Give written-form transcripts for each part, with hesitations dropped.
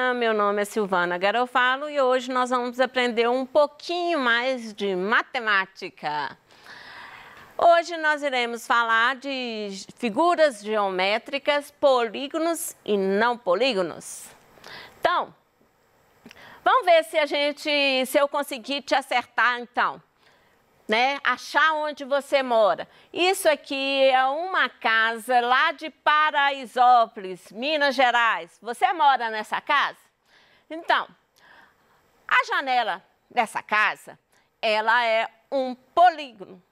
dia, meu nome é Silvana Garofalo e hoje nós vamos aprender um pouquinho mais de matemática. Hoje nós iremos falar de figuras geométricas, polígonos e não polígonos. Então, vamos ver se eu conseguir te acertar então, né? Achar onde você mora. Isso aqui é uma casa lá de Paraisópolis, Minas Gerais. Você mora nessa casa? Então, a janela dessa casa, ela é um polígono.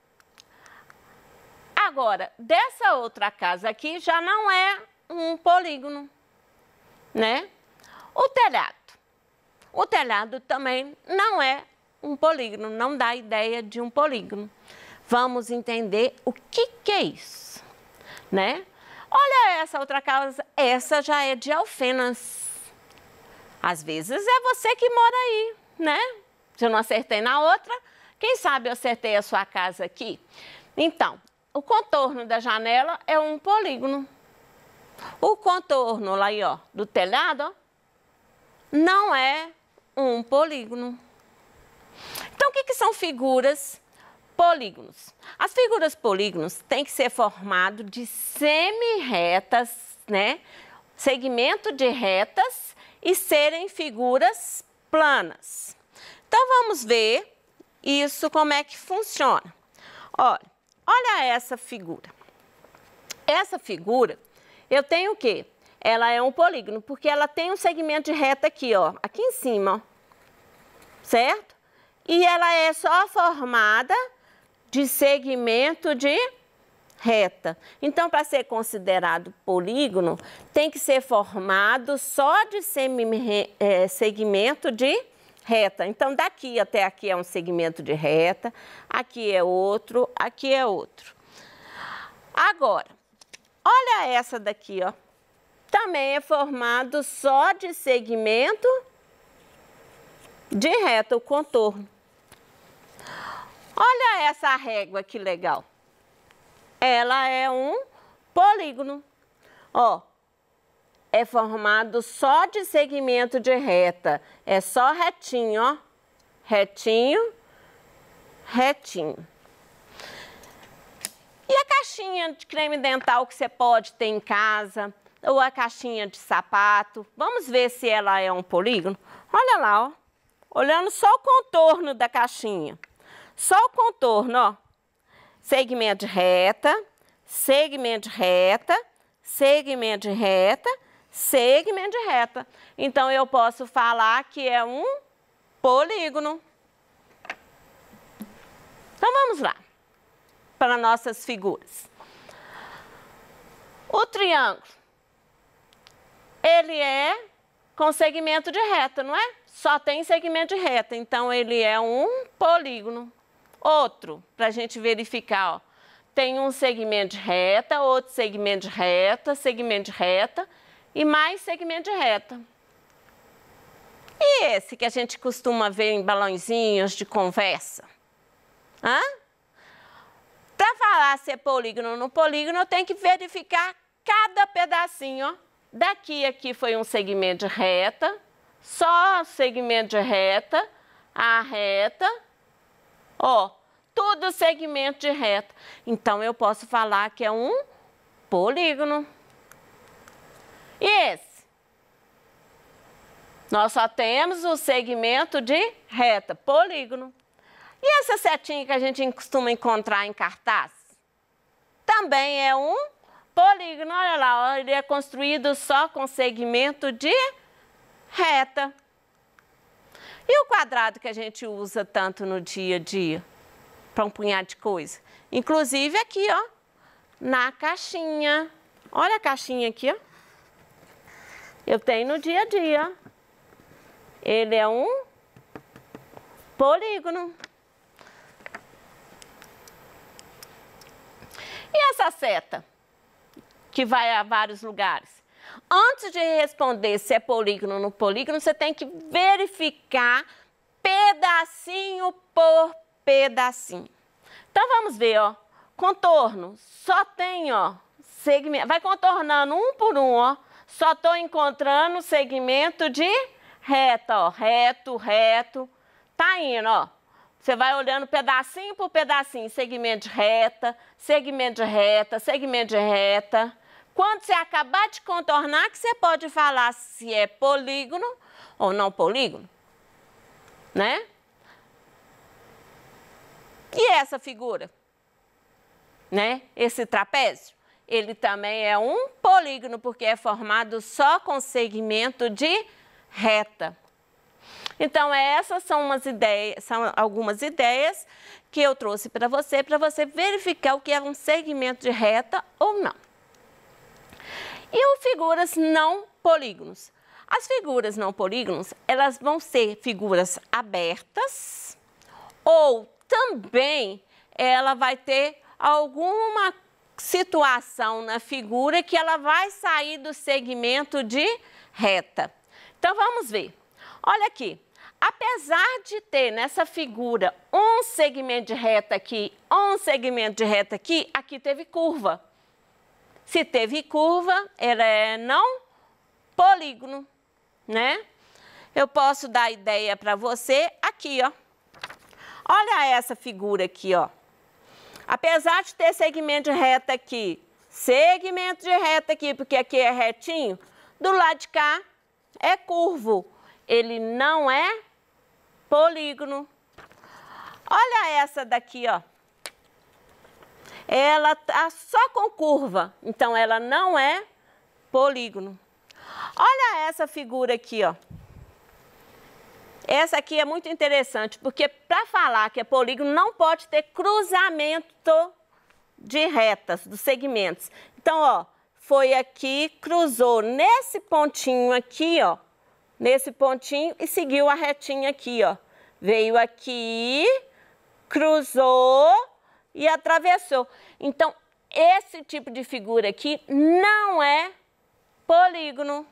Agora, dessa outra casa aqui já não é um polígono, né? O telhado também não é um polígono, não dá ideia de um polígono. Vamos entender o que é isso, né? Olha essa outra casa, essa já é de alfenas. Às vezes é você que mora aí, né? Se eu não acertei na outra, quem sabe eu acertei a sua casa aqui. Então, o contorno da janela é um polígono. O contorno lá aí, ó, do telhado, ó, não é um polígono. Então, o que são figuras polígonos? As figuras polígonos têm que ser formado de semi-retas, né? Segmento de retas e serem figuras planas. Então, vamos ver isso, como é que funciona. Olha essa figura. Essa figura, eu tenho o quê? Ela é um polígono, porque ela tem um segmento de reta aqui, ó, aqui em cima, ó, certo? E ela é só formada de segmento de reta. Então, para ser considerado polígono, tem que ser formado só de segmento de reta. Então, daqui até aqui é um segmento de reta, aqui é outro, aqui é outro. Agora, olha essa daqui, ó. Também é formado só de segmento de reta, o contorno. Olha essa régua que legal. Ela é um polígono. Ó, é formado só de segmento de reta. É só retinho, ó. Retinho, retinho. E a caixinha de creme dental que você pode ter em casa, ou a caixinha de sapato. Vamos ver se ela é um polígono? Olha lá, ó. Olhando só o contorno da caixinha. Só o contorno, ó. Segmento de reta, segmento de reta, segmento de reta, segmento de reta. Então, eu posso falar que é um polígono. Então, vamos lá para nossas figuras. O triângulo, ele é com segmento de reta, não é? Só tem segmento de reta, então ele é um polígono. Outro, para a gente verificar, ó, tem um segmento de reta, outro segmento de reta e mais segmento de reta. E esse que a gente costuma ver em balãozinhos de conversa? Para falar se é polígono ou não polígono, eu tenho que verificar cada pedacinho, ó. Daqui aqui foi um segmento de reta, só segmento de reta, a reta, ó, tudo segmento de reta. Então, eu posso falar que é um polígono. E esse? Nós só temos o segmento de reta, polígono. E essa setinha que a gente costuma encontrar em cartaz? Também é um polígono. Olha lá, ó, ele é construído só com segmento de reta. E o quadrado que a gente usa tanto no dia a dia? Para um punhado de coisa. Inclusive aqui, ó, na caixinha. Olha a caixinha aqui, ó. Eu tenho no dia a dia. Ele é um polígono. E essa seta, que vai a vários lugares? Antes de responder se é polígono ou não polígono, você tem que verificar pedacinho por pedacinho. Então, vamos ver, ó. Contorno, só tem, ó, segmento. Vai contornando um por um, ó. Só estou encontrando segmento de reta, ó, reto, reto. Tá indo, ó. Você vai olhando pedacinho por pedacinho, segmento de reta, segmento de reta, segmento de reta. Quando você acabar de contornar, que você pode falar se é polígono ou não polígono, né? E essa figura, né? Esse trapézio, ele também é um polígono, porque é formado só com segmento de reta. Então, essas são algumas ideias que eu trouxe para você verificar o que é um segmento de reta ou não. E figuras não polígonos. As figuras não polígonos, elas vão ser figuras abertas ou também ela vai ter alguma situação na figura que ela vai sair do segmento de reta. Então, vamos ver. Olha aqui. Apesar de ter nessa figura um segmento de reta aqui, um segmento de reta aqui, aqui teve curva. Se teve curva, ela é não polígono, né? Eu posso dar ideia para você aqui, ó. Olha essa figura aqui, ó. Apesar de ter segmento de reta aqui, porque aqui é retinho, do lado de cá é curvo. Ele não é polígono. Olha essa daqui, ó. Ela tá só com curva, então ela não é polígono. Olha essa figura aqui, ó. Essa aqui é muito interessante, porque para falar que é polígono não pode ter cruzamento de retas, dos segmentos. Então, ó, foi aqui, cruzou nesse pontinho aqui, ó. Nesse pontinho e seguiu a retinha aqui, ó. Veio aqui, cruzou e atravessou. Então, esse tipo de figura aqui não é polígono.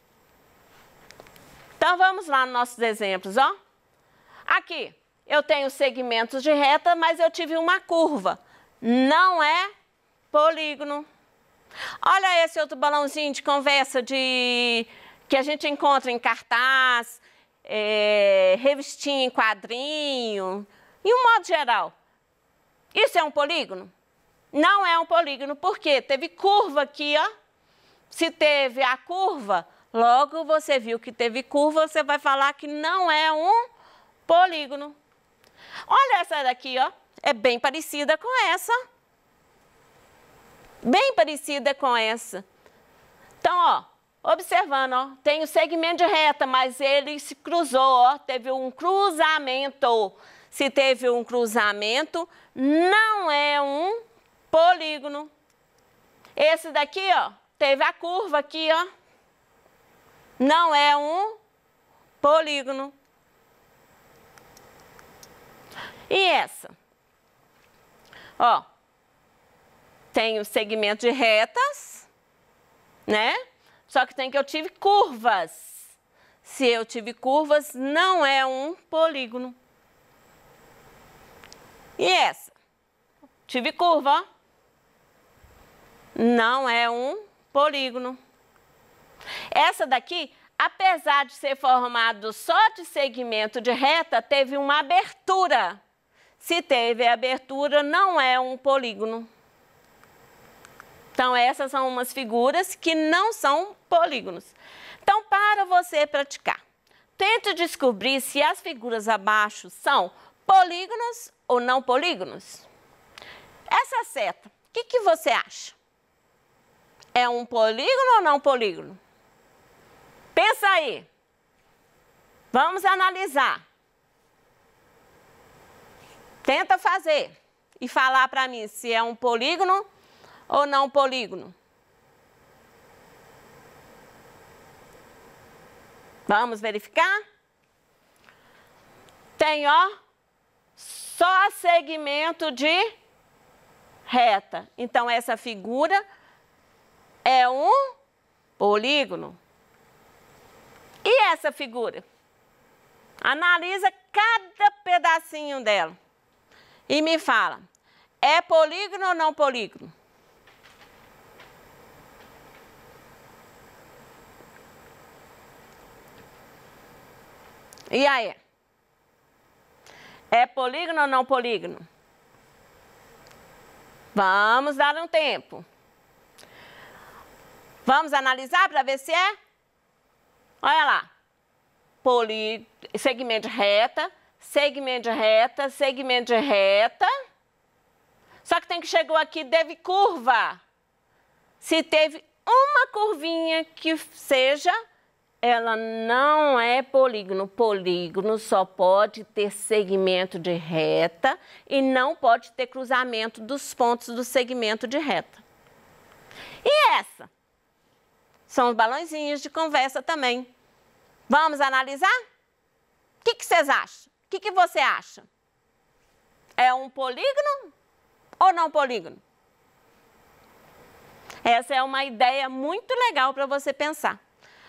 Então, vamos lá nos nossos exemplos, ó. Aqui, eu tenho segmentos de reta, mas eu tive uma curva. Não é polígono. Olha esse outro balãozinho de conversa que a gente encontra em cartaz, revistinha em quadrinho, em um modo geral. Isso é um polígono? Não é um polígono, porque teve curva aqui, ó. Se teve a curva, logo você viu que teve curva, você vai falar que não é um polígono. Olha essa daqui, ó. É bem parecida com essa. Bem parecida com essa. Então, ó, observando, ó, tem o segmento de reta, mas ele se cruzou, ó, teve um cruzamento. Se teve um cruzamento, não é um polígono. Esse daqui, ó, teve a curva aqui, ó, não é um polígono. E essa? Ó, tem o segmento de retas, né? Só que tem que eu tive curvas. Se eu tive curvas, não é um polígono. E essa? Tive curva, ó. Não é um polígono. Essa daqui, apesar de ser formado só de segmento de reta, teve uma abertura. Se teve abertura, não é um polígono. Então, essas são umas figuras que não são polígonos. Então, para você praticar, tente descobrir se as figuras abaixo são polígonos ou não polígonos. Essa seta, o que você acha? É um polígono ou não polígono? Pensa aí. Vamos analisar. Tenta fazer e falar para mim se é um polígono ou não polígono. Vamos verificar? Tem, ó, só segmento de reta. Então, essa figura é um polígono. E essa figura? Analisa cada pedacinho dela e me fala, é polígono ou não polígono? E aí? É polígono ou não polígono? Vamos dar um tempo. Vamos analisar para ver se é? Olha lá. Segmento de reta, segmento de reta, segmento de reta. Só que tem que chegar aqui, teve curva. Se teve uma curvinha que seja, ela não é polígono. Polígono só pode ter segmento de reta e não pode ter cruzamento dos pontos do segmento de reta. E essa? São os balãozinhos de conversa também. Vamos analisar? O que vocês acham? O que você acha? É um polígono ou não polígono? Essa é uma ideia muito legal para você pensar.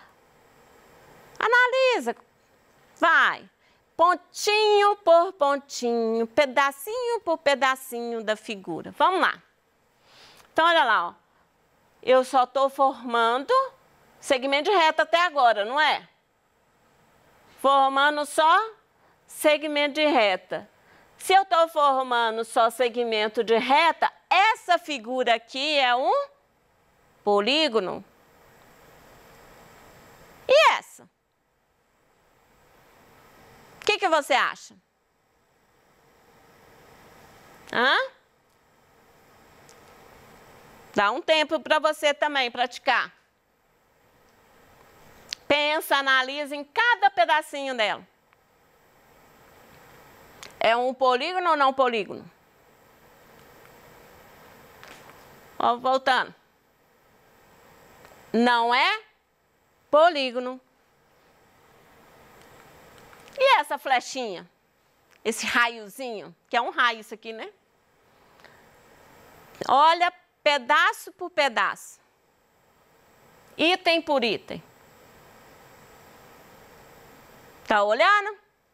Analisa, vai, pontinho por pontinho, pedacinho por pedacinho da figura. Vamos lá. Então, olha lá, ó. Eu só estou formando segmento de reta até agora, não é? Formando só segmento de reta. Se eu estou formando só segmento de reta, essa figura aqui é um polígono. E essa? O que você acha? Hã? Dá um tempo para você também praticar. Pensa, analisa em cada pedacinho dela. É um polígono ou não polígono? Ó, voltando. Não é polígono. E essa flechinha? Esse raiozinho, que é um raio isso aqui, né? Olha, pedaço por pedaço. Item por item. Tá olhando?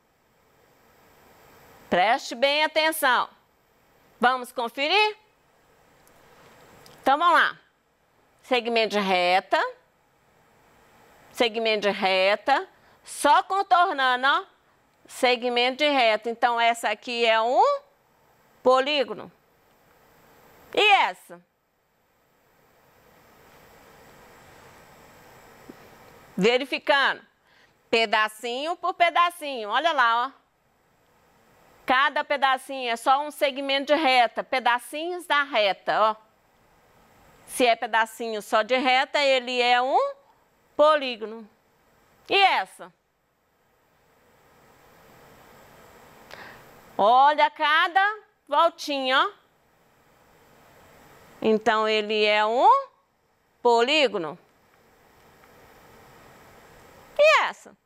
Preste bem atenção. Vamos conferir? Então, vamos lá. Segmento de reta. Segmento de reta. Só contornando, ó. Segmento de reta. Então, essa aqui é um polígono. E essa? Verificando. Pedacinho por pedacinho. Olha lá, ó. Cada pedacinho é só um segmento de reta. Pedacinhos da reta, ó. Se é pedacinho só de reta, ele é um polígono. E essa? Olha cada voltinha, ó. Então, ele é um polígono. E essa?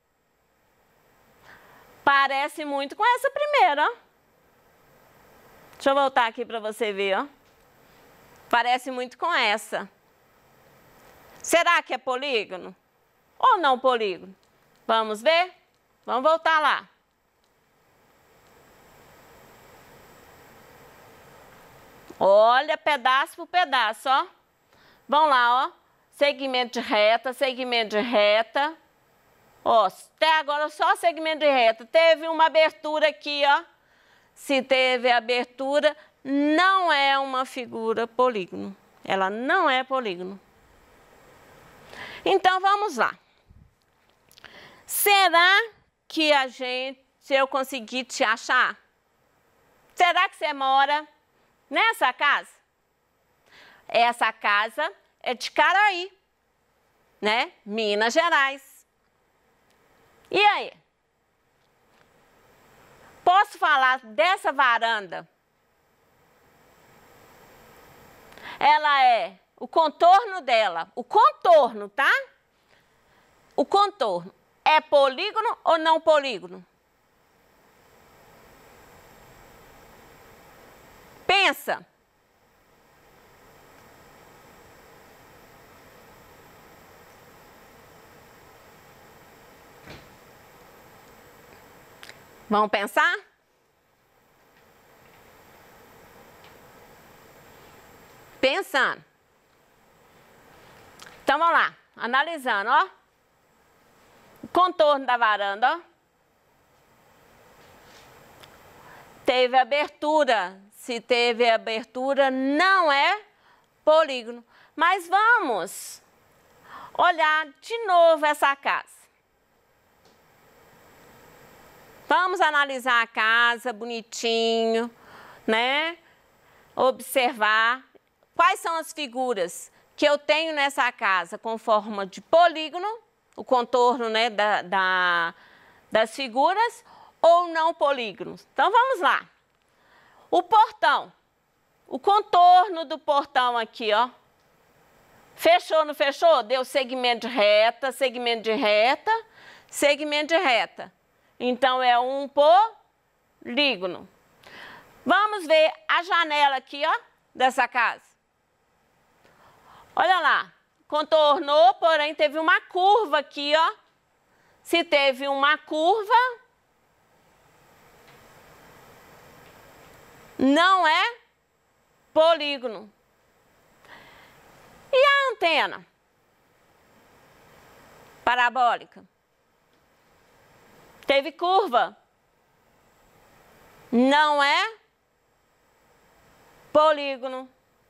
Parece muito com essa primeira, ó. Deixa eu voltar aqui para você ver, ó. Parece muito com essa. Será que é polígono? Ou não polígono? Vamos ver? Vamos voltar lá. Olha, pedaço por pedaço, ó. Vamos lá, ó. Segmento de reta, segmento de reta. Ó, até agora só segmento de reta. Teve uma abertura aqui, ó. Se teve abertura, não é uma figura polígono. Ela não é polígono. Então, vamos lá. Será que se eu conseguir te achar? Será que você mora nessa casa? Essa casa é de Caraí, né? Minas Gerais. E aí? Posso falar dessa varanda? Ela é o contorno dela, o contorno, tá? O contorno é polígono ou não polígono? Pensa. Vamos pensar? Pensando. Então, vamos lá. Analisando, ó. O contorno da varanda, ó. teve abertura. Se teve abertura, não é polígono. Mas vamos olhar de novo essa casa. Vamos analisar a casa bonitinho, né? Observar quais são as figuras que eu tenho nessa casa com forma de polígono, o contorno, né, das figuras, ou não polígonos. Então, vamos lá. O portão, o contorno do portão aqui, ó. Fechou, não fechou? Deu segmento de reta, segmento de reta, segmento de reta. Então, é um polígono. Vamos ver a janela aqui, ó, dessa casa. Olha lá, contornou, porém teve uma curva aqui, ó. Se teve uma curva, não é polígono. E a antena parabólica? Teve curva? Não é polígono.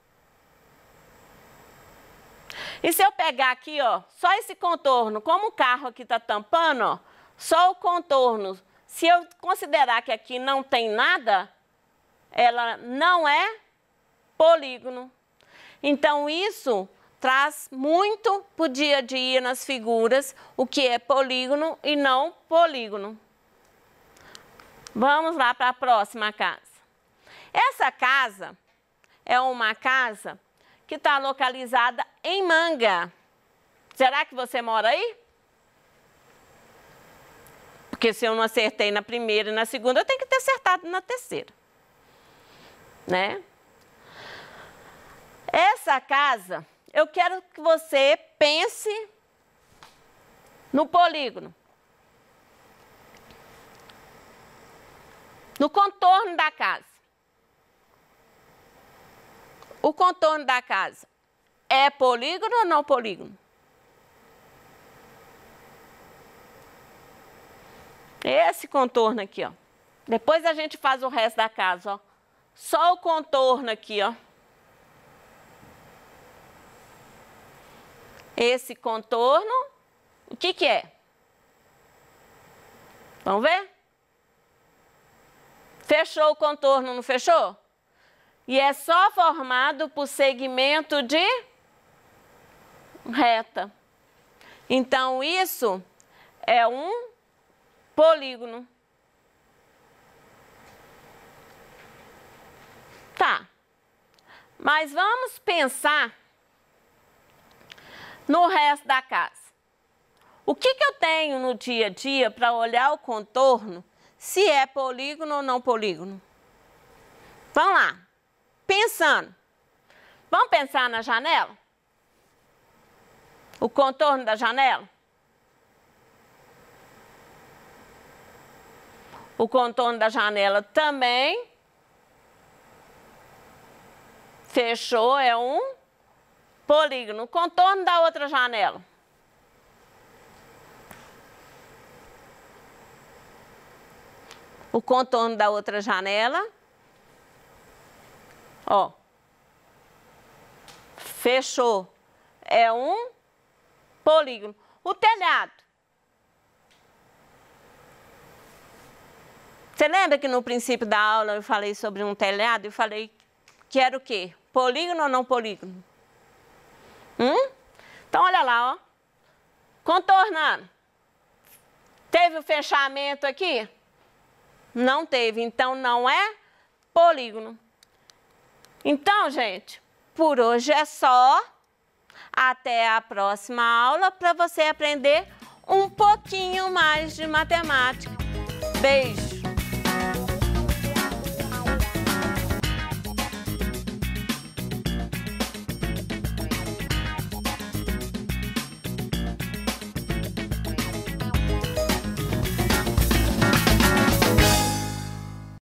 E se eu pegar aqui, ó, só esse contorno, como o carro aqui está tampando, ó, só o contorno, se eu considerar que aqui não tem nada, ela não é polígono. Então, isso traz muito para o dia a dia nas figuras, o que é polígono e não polígono. Vamos lá para a próxima casa. Essa casa é uma casa que está localizada em Manga. Será que você mora aí? Porque se eu não acertei na primeira e na segunda, eu tenho que ter acertado na terceira, né? Essa casa, eu quero que você pense no polígono, no contorno da casa. O contorno da casa é polígono ou não polígono? Esse contorno aqui, ó. Depois a gente faz o resto da casa, ó. Só o contorno aqui, ó. Esse contorno, o que que é? Vamos ver? Fechou o contorno, não fechou? E é só formado por segmento de reta. Então, isso é um polígono. Tá. Mas vamos pensar no resto da casa. O que que eu tenho no dia a dia para olhar o contorno, se é polígono ou não polígono? Vamos lá. Pensando. Vamos pensar na janela? O contorno da janela? O contorno da janela também fechou, é um polígono. O contorno da outra janela? O contorno da outra janela, ó, fechou, é um polígono. O telhado. Você lembra que no princípio da aula eu falei sobre um telhado? Eu falei que era o quê? Polígono ou não polígono? Então, olha lá, ó. Contornando. Teve o fechamento aqui? Não teve, então não é polígono. Então, gente, por hoje é só. Até a próxima aula para você aprender um pouquinho mais de matemática. Beijo!